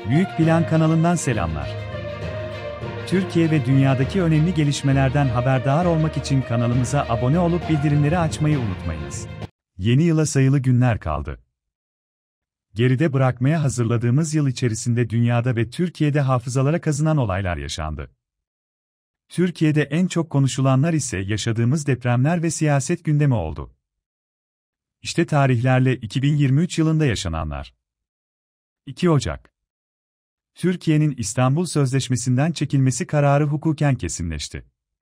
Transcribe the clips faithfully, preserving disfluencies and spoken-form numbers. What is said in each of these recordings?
Büyük Plan kanalından selamlar. Türkiye ve dünyadaki önemli gelişmelerden haberdar olmak için kanalımıza abone olup bildirimleri açmayı unutmayınız. Yeni yıla sayılı günler kaldı. Geride bırakmaya hazırladığımız yıl içerisinde dünyada ve Türkiye'de hafızalara kazınan olaylar yaşandı. Türkiye'de en çok konuşulanlar ise yaşadığımız depremler ve siyaset gündemi oldu. İşte tarihlerle iki bin yirmi üç yılında yaşananlar. iki Ocak. Türkiye'nin İstanbul Sözleşmesi'nden çekilmesi kararı hukuken kesinleşti.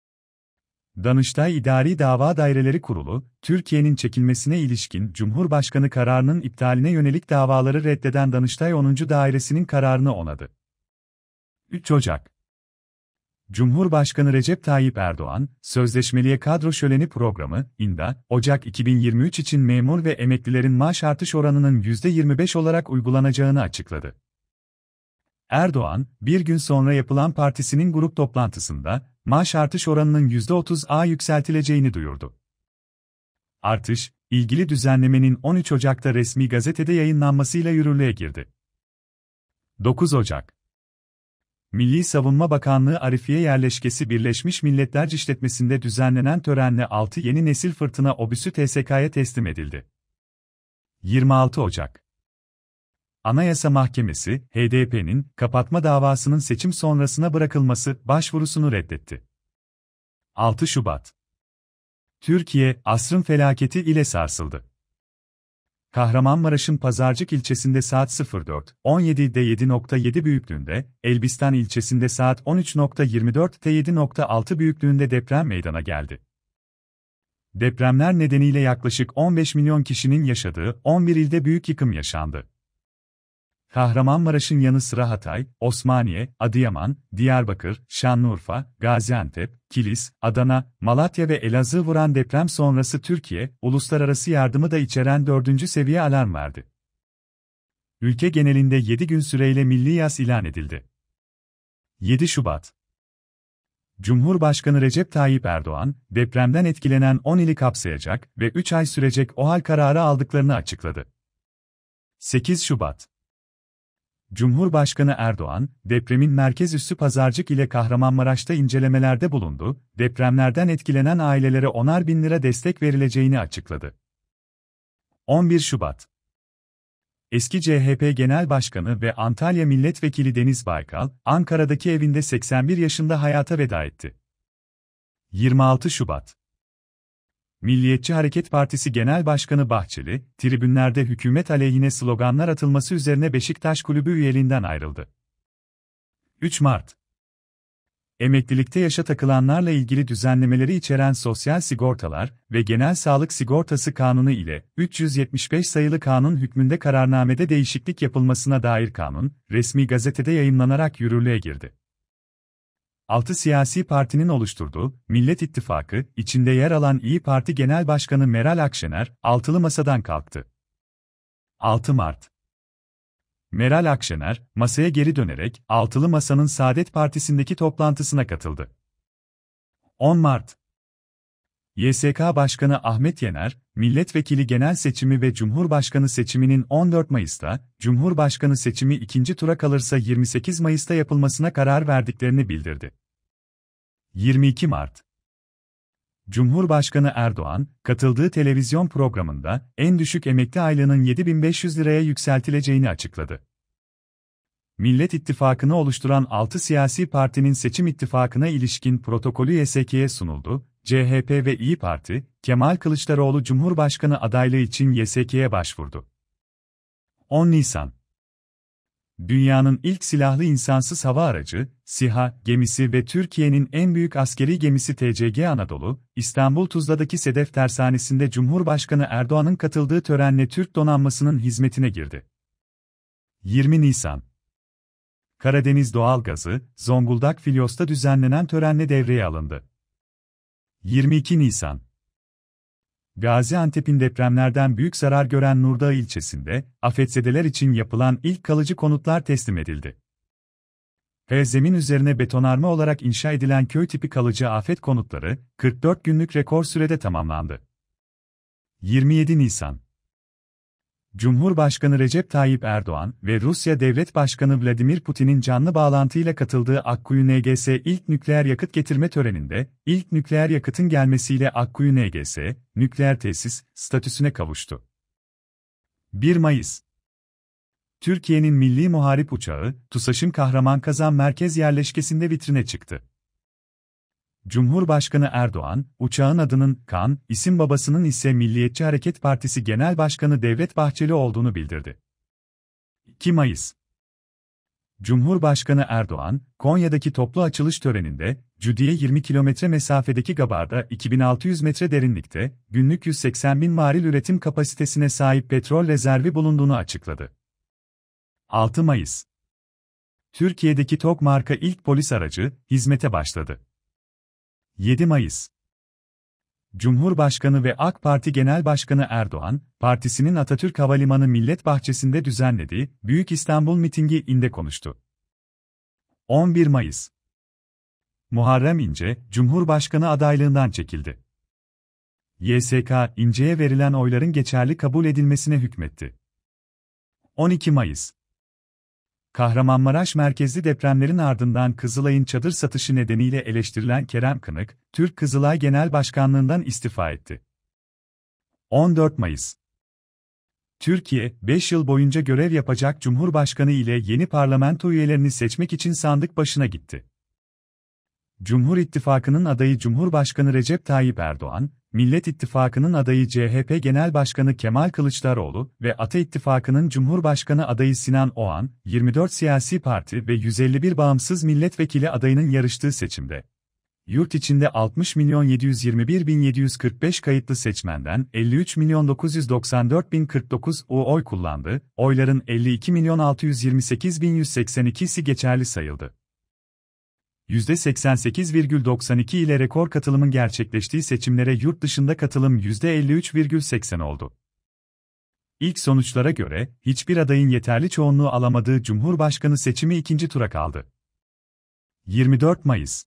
Danıştay İdari Dava Daireleri Kurulu, Türkiye'nin çekilmesine ilişkin Cumhurbaşkanı kararının iptaline yönelik davaları reddeden Danıştay onuncu Dairesi'nin kararını onadı. üç Ocak. Cumhurbaşkanı Recep Tayyip Erdoğan, Sözleşmeliye Kadro Şöleni Programı, İNDA, Ocak iki bin yirmi üç için memur ve emeklilerin maaş artış oranının yüzde yirmi beş olarak uygulanacağını açıkladı. Erdoğan, bir gün sonra yapılan partisinin grup toplantısında, maaş artış oranının yüzde otuza yükseltileceğini duyurdu. Artış, ilgili düzenlemenin on üç Ocak'ta resmi gazetede yayınlanmasıyla yürürlüğe girdi. dokuz Ocak. Milli Savunma Bakanlığı Arifiye Yerleşkesi Birleşmiş Milletler İşletmesi'nde düzenlenen törenle altı yeni nesil fırtına obüsü T S K'ya teslim edildi. yirmi altı Ocak. Anayasa Mahkemesi, H D P'nin kapatma davasının seçim sonrasına bırakılması başvurusunu reddetti. altı Şubat. Türkiye, asrın felaketi ile sarsıldı. Kahramanmaraş'ın Pazarcık ilçesinde saat sıfır dört on yedi'de yedi nokta yedi büyüklüğünde, Elbistan ilçesinde saat on üç yirmi dört'te yedi nokta altı büyüklüğünde deprem meydana geldi. Depremler nedeniyle yaklaşık on beş milyon kişinin yaşadığı on bir ilde büyük yıkım yaşandı. Kahramanmaraş'ın yanı sıra Hatay, Osmaniye, Adıyaman, Diyarbakır, Şanlıurfa, Gaziantep, Kilis, Adana, Malatya ve Elazığ vuran deprem sonrası Türkiye, uluslararası yardımı da içeren dördüncü seviye alarm verdi. Ülke genelinde yedi gün süreyle milli yas ilan edildi. yedi Şubat. Cumhurbaşkanı Recep Tayyip Erdoğan, depremden etkilenen on ili kapsayacak ve üç ay sürecek OHAL kararı aldıklarını açıkladı. sekiz Şubat. Cumhurbaşkanı Erdoğan, depremin merkez üssü Pazarcık ile Kahramanmaraş'ta incelemelerde bulundu, depremlerden etkilenen ailelere onar bin lira destek verileceğini açıkladı. on bir Şubat. Eski C H P Genel Başkanı ve Antalya Milletvekili Deniz Baykal, Ankara'daki evinde seksen bir yaşında hayata veda etti. yirmi altı Şubat. Milliyetçi Hareket Partisi Genel Başkanı Bahçeli, tribünlerde hükümet aleyhine sloganlar atılması üzerine Beşiktaş Kulübü üyeliğinden ayrıldı. üç Mart. Emeklilikte yaşa takılanlarla ilgili düzenlemeleri içeren Sosyal Sigortalar ve Genel Sağlık Sigortası Kanunu ile üç yüz yetmiş beş sayılı kanun hükmünde kararnamede değişiklik yapılmasına dair kanun, resmi gazetede yayımlanarak yürürlüğe girdi. altı siyasi partinin oluşturduğu Millet İttifakı, içinde yer alan İyi Parti Genel Başkanı Meral Akşener, altılı masadan kalktı. altı Mart. Meral Akşener, masaya geri dönerek, altılı masanın Saadet Partisi'ndeki toplantısına katıldı. on Mart. Y S K Başkanı Ahmet Yener, milletvekili genel seçimi ve Cumhurbaşkanı seçiminin on dört Mayıs'ta, Cumhurbaşkanı seçimi ikinci tura kalırsa yirmi sekiz Mayıs'ta yapılmasına karar verdiklerini bildirdi. yirmi iki Mart. Cumhurbaşkanı Erdoğan, katıldığı televizyon programında, en düşük emekli aylığının yedi bin beş yüz liraya yükseltileceğini açıkladı. Millet İttifakı'nı oluşturan altı siyasi partinin seçim ittifakına ilişkin protokolü Y S K'ye sunuldu. C H P ve İyi Parti, Kemal Kılıçdaroğlu Cumhurbaşkanı adaylığı için Y S K'ye başvurdu. on Nisan. Dünyanın ilk silahlı insansız hava aracı, SİHA, gemisi ve Türkiye'nin en büyük askeri gemisi T C G Anadolu, İstanbul Tuzla'daki Sedef Tersanesi'nde Cumhurbaşkanı Erdoğan'ın katıldığı törenle Türk donanmasının hizmetine girdi. yirmi Nisan. Karadeniz Doğalgazı, Zonguldak Filyos'ta düzenlenen törenle devreye alındı. yirmi iki Nisan. Gaziantep'in depremlerden büyük zarar gören Nurdağ ilçesinde, afetzedeler için yapılan ilk kalıcı konutlar teslim edildi. Kaya zemin üzerine betonarme olarak inşa edilen köy tipi kalıcı afet konutları, kırk dört günlük rekor sürede tamamlandı. yirmi yedi Nisan. Cumhurbaşkanı Recep Tayyip Erdoğan ve Rusya Devlet Başkanı Vladimir Putin'in canlı bağlantıyla katıldığı Akkuyu N G S ilk nükleer yakıt getirme töreninde, ilk nükleer yakıtın gelmesiyle Akkuyu N G S, nükleer tesis, statüsüne kavuştu. bir Mayıs Türkiye'nin milli muharip uçağı, TUSAŞ'ın Kahramanmaraş merkez yerleşkesinde vitrine çıktı. Cumhurbaşkanı Erdoğan, uçağın adının Kan, isim babasının ise Milliyetçi Hareket Partisi Genel Başkanı Devlet Bahçeli olduğunu bildirdi. iki Mayıs Cumhurbaşkanı Erdoğan, Konya'daki toplu açılış töreninde, Cüdiye yirmi kilometre mesafedeki Gabar'da iki bin altı yüz metre derinlikte, günlük yüz seksen bin varil üretim kapasitesine sahip petrol rezervi bulunduğunu açıkladı. altı Mayıs Türkiye'deki TOG marka ilk polis aracı, hizmete başladı. yedi Mayıs Cumhurbaşkanı ve AK Parti Genel Başkanı Erdoğan, partisinin Atatürk Havalimanı Millet Bahçesi'nde düzenlediği Büyük İstanbul mitingi inde konuştu. on bir Mayıs Muharrem İnce, Cumhurbaşkanı adaylığından çekildi. Y S K, İnce'ye verilen oyların geçerli kabul edilmesine hükmetti. on iki Mayıs Kahramanmaraş merkezli depremlerin ardından Kızılay'ın çadır satışı nedeniyle eleştirilen Kerem Kınık, Türk Kızılay Genel Başkanlığından istifa etti. on dört Mayıs Türkiye, beş yıl boyunca görev yapacak Cumhurbaşkanı ile yeni parlamento üyelerini seçmek için sandık başına gitti. Cumhur İttifakı'nın adayı Cumhurbaşkanı Recep Tayyip Erdoğan, Millet İttifakı'nın adayı C H P Genel Başkanı Kemal Kılıçdaroğlu ve Ata İttifakı'nın Cumhurbaşkanı adayı Sinan Oğan, yirmi dört siyasi parti ve yüz elli bir bağımsız milletvekili adayının yarıştığı seçimde, yurt içinde altmış milyon yedi yüz yirmi bir bin yedi yüz kırk beş kayıtlı seçmenden elli üç milyon dokuz yüz doksan dört bin kırk dokuz oy kullandı, oyların elli iki milyon altı yüz yirmi sekiz bin yüz seksen ikisi geçerli sayıldı. yüzde seksen sekiz virgül doksan iki ile rekor katılımın gerçekleştiği seçimlere yurt dışında katılım yüzde elli üç virgül seksen oldu. İlk sonuçlara göre, hiçbir adayın yeterli çoğunluğu alamadığı Cumhurbaşkanı seçimi ikinci tura kaldı. yirmi dört Mayıs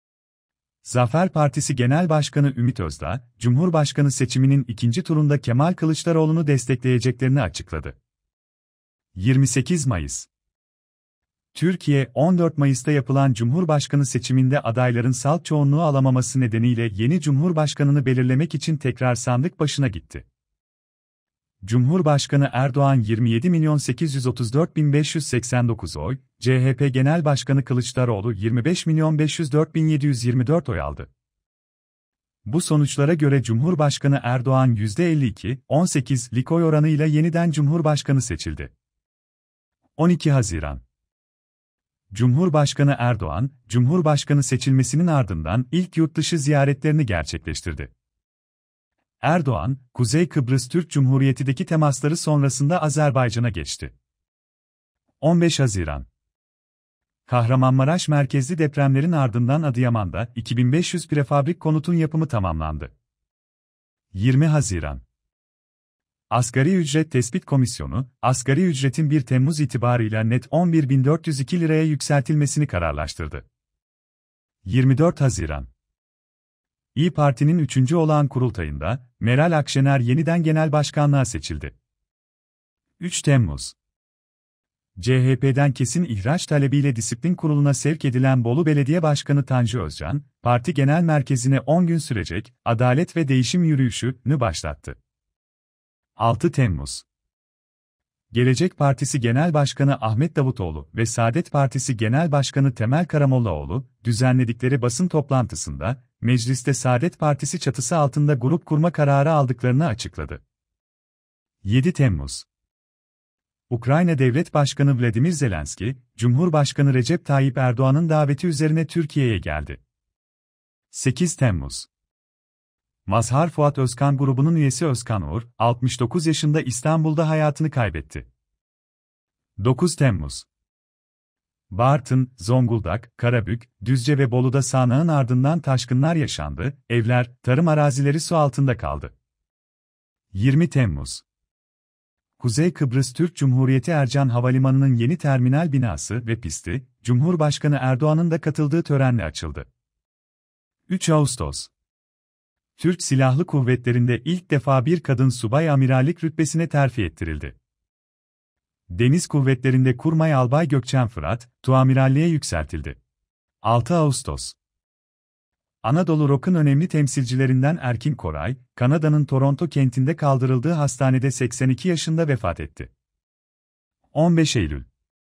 Zafer Partisi Genel Başkanı Ümit Özdağ, Cumhurbaşkanı seçiminin ikinci turunda Kemal Kılıçdaroğlu'nu destekleyeceklerini açıkladı. yirmi sekiz Mayıs Türkiye, on dört Mayıs'ta yapılan Cumhurbaşkanı seçiminde adayların salt çoğunluğu alamaması nedeniyle yeni Cumhurbaşkanını belirlemek için tekrar sandık başına gitti. Cumhurbaşkanı Erdoğan yirmi yedi milyon sekiz yüz otuz dört bin beş yüz seksen dokuz oy, C H P Genel Başkanı Kılıçdaroğlu yirmi beş milyon beş yüz dört bin yedi yüz yirmi dört oy aldı. Bu sonuçlara göre Cumhurbaşkanı Erdoğan yüzde elli iki virgül on sekizlik oy oranıyla yeniden Cumhurbaşkanı seçildi. on iki Haziran Cumhurbaşkanı Erdoğan, Cumhurbaşkanı seçilmesinin ardından ilk yurtdışı ziyaretlerini gerçekleştirdi. Erdoğan, Kuzey Kıbrıs Türk Cumhuriyeti'deki temasları sonrasında Azerbaycan'a geçti. on beş Haziran Kahramanmaraş merkezli depremlerin ardından Adıyaman'da iki bin beş yüz prefabrik konutun yapımı tamamlandı. yirmi Haziran Asgari Ücret Tespit Komisyonu, asgari ücretin bir Temmuz itibarıyla net on bir bin dört yüz iki liraya yükseltilmesini kararlaştırdı. yirmi dört Haziran İYİ Parti'nin üçüncü olağan kurultayında, Meral Akşener yeniden genel başkanlığa seçildi. üç Temmuz C H P'den kesin ihraç talebiyle disiplin kuruluna sevk edilen Bolu Belediye Başkanı Tanju Özcan, parti genel merkezine on gün sürecek Adalet ve Değişim yürüyüşünü başlattı. altı Temmuz Gelecek Partisi Genel Başkanı Ahmet Davutoğlu ve Saadet Partisi Genel Başkanı Temel Karamollaoğlu, düzenledikleri basın toplantısında, mecliste Saadet Partisi çatısı altında grup kurma kararı aldıklarını açıkladı. yedi Temmuz Ukrayna Devlet Başkanı Vladimir Zelenski, Cumhurbaşkanı Recep Tayyip Erdoğan'ın daveti üzerine Türkiye'ye geldi. sekiz Temmuz Mazhar Fuat Özkan grubunun üyesi Özkan Uğur, altmış dokuz yaşında İstanbul'da hayatını kaybetti. dokuz Temmuz Bartın, Zonguldak, Karabük, Düzce ve Bolu'da sağanağın ardından taşkınlar yaşandı, evler, tarım arazileri su altında kaldı. yirmi Temmuz Kuzey Kıbrıs Türk Cumhuriyeti Ercan Havalimanı'nın yeni terminal binası ve pisti, Cumhurbaşkanı Erdoğan'ın da katıldığı törenle açıldı. üç Ağustos Türk Silahlı Kuvvetleri'nde ilk defa bir kadın subay amirallik rütbesine terfi ettirildi. Deniz Kuvvetleri'nde Kurmay Albay Gökçen Fırat, tuamiralliğe yükseltildi. altı Ağustos. Anadolu Rock'un önemli temsilcilerinden Erkin Koray, Kanada'nın Toronto kentinde kaldırıldığı hastanede seksen iki yaşında vefat etti. on beş Eylül.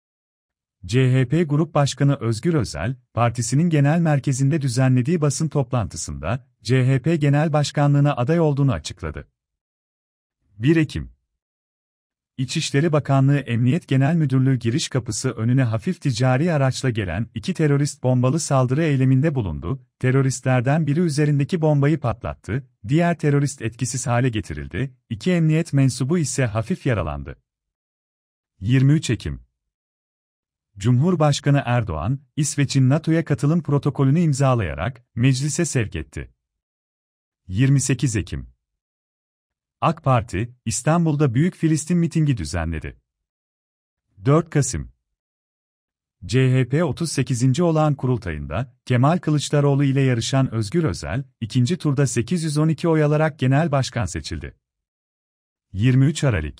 C H P Grup Başkanı Özgür Özel, partisinin genel merkezinde düzenlediği basın toplantısında, C H P Genel Başkanlığına aday olduğunu açıkladı. bir Ekim. İçişleri Bakanlığı Emniyet Genel Müdürlüğü giriş kapısı önüne hafif ticari araçla gelen iki terörist bombalı saldırı eyleminde bulundu, teröristlerden biri üzerindeki bombayı patlattı, diğer terörist etkisiz hale getirildi, iki emniyet mensubu ise hafif yaralandı. yirmi üç Ekim. Cumhurbaşkanı Erdoğan, İsveç'in NATO'ya katılım protokolünü imzalayarak meclise sevk etti. yirmi sekiz Ekim. AK Parti, İstanbul'da Büyük Filistin mitingi düzenledi. dört Kasım. C H P otuz sekizinci olağan kurultayında, Kemal Kılıçdaroğlu ile yarışan Özgür Özel, ikinci turda sekiz yüz on iki oy alarak genel başkan seçildi. yirmi üç Aralık.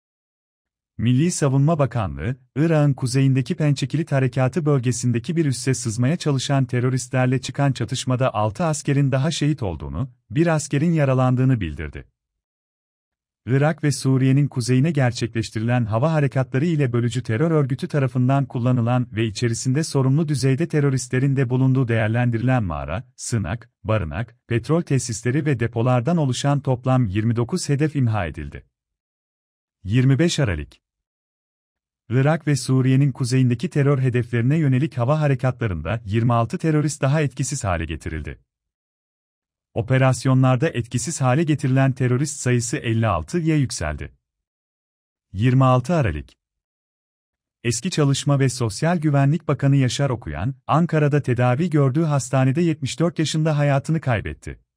Milli Savunma Bakanlığı, Irak'ın kuzeyindeki Pençekilit Harekatı bölgesindeki bir üsse sızmaya çalışan teröristlerle çıkan çatışmada altı askerin daha şehit olduğunu, bir askerin yaralandığını bildirdi. Irak ve Suriye'nin kuzeyine gerçekleştirilen hava harekatları ile bölücü terör örgütü tarafından kullanılan ve içerisinde sorumlu düzeyde teröristlerin de bulunduğu değerlendirilen mağara, sığınak, barınak, petrol tesisleri ve depolardan oluşan toplam yirmi dokuz hedef imha edildi. yirmi beş Aralık. Irak ve Suriye'nin kuzeyindeki terör hedeflerine yönelik hava harekatlarında yirmi altı terörist daha etkisiz hale getirildi. Operasyonlarda etkisiz hale getirilen terörist sayısı elli altıya yükseldi. yirmi altı Aralık. Eski Çalışma ve Sosyal Güvenlik Bakanı Yaşar Okuyan, Ankara'da tedavi gördüğü hastanede yetmiş dört yaşında hayatını kaybetti.